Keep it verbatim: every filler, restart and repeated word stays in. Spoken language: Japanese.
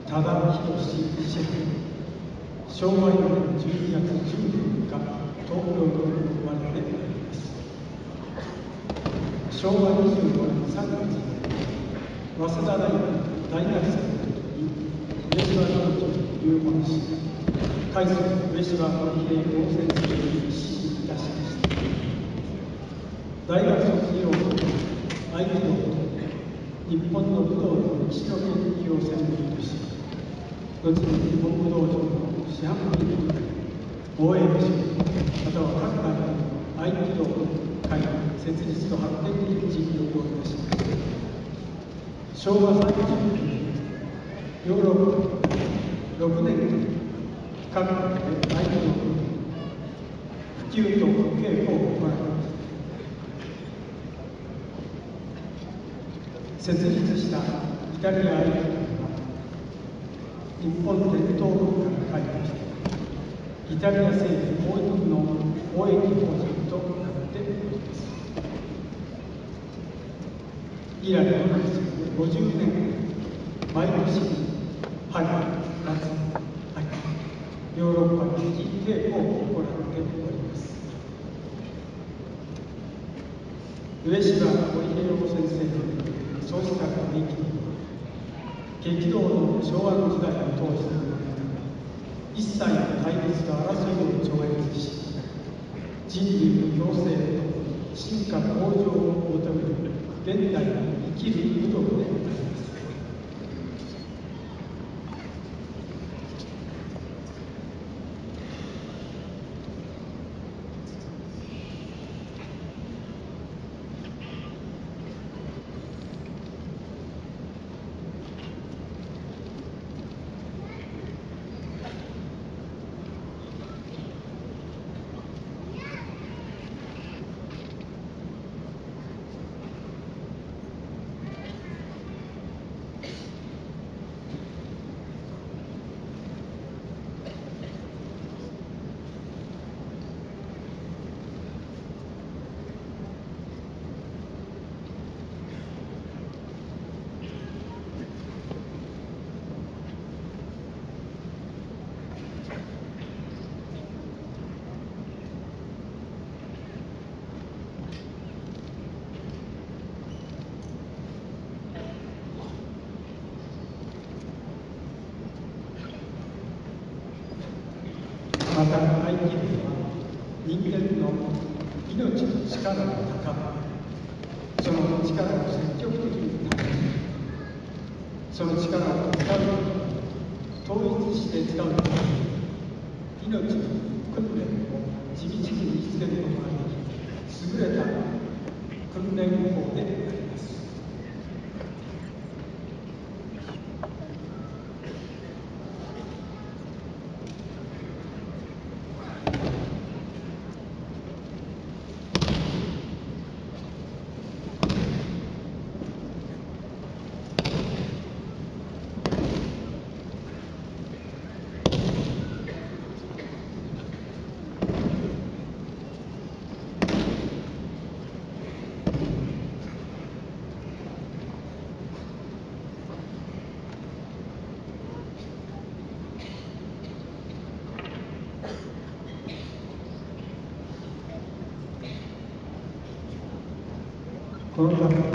多田博シェフ、昭和よねんじゅうにがつじゅうよっか、東京の生まれであります。昭和にじゅうごねんさんがつ、早稲田大学大学生に上芝道場に入門し、海軍上芝森平高専生に志士いたしました。大学卒業後、合気道と日本の武道の歴史の研究を専門とし、後に日本武道場の師範部に防衛部署、または各団の合気道会設立と発展に尽力をいたしました。昭和さんじゅうねん、ヨーロッパろくねんかん、各国で合気道の普及と稽古を行いました。設立したイタリア合気道は、日本伝統文化が開花してイタリア政府公認の公益法人となっております。以来ごじゅうねん、毎年春、夏、秋、ヨーロッパで稽古を行っております。上芝森平郎先生の創始からの力には、激動の昭和の時代の当時の一切の対立と争いを超越し、人類の共生と進化向上を求める現代の生きる武道であります。また合気道は人間の命の力を高め、その力を積極的に高め、その力を使うとき、統一して使うとき、命の訓練を地道に見つけることができ、優れた訓練法であります。このため